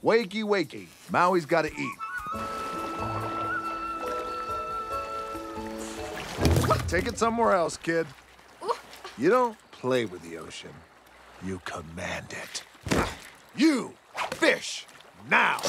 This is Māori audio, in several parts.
Wakey, wakey. Maui's gotta eat. Take it somewhere else, kid. You don't play with the ocean. You command it. You fish now!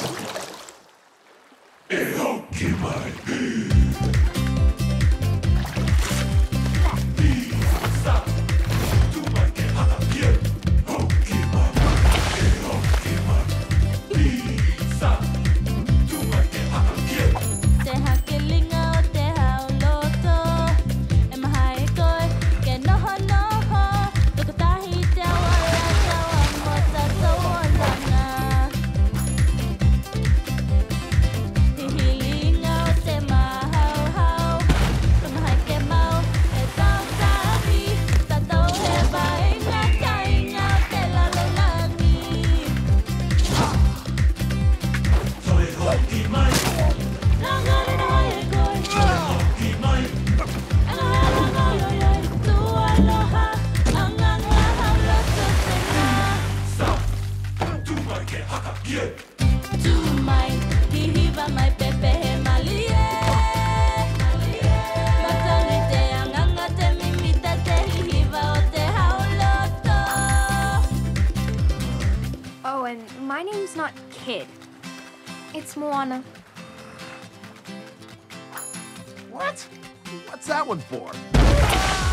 Oh, and my name's not Kid. It's Moana. What? What's that one for?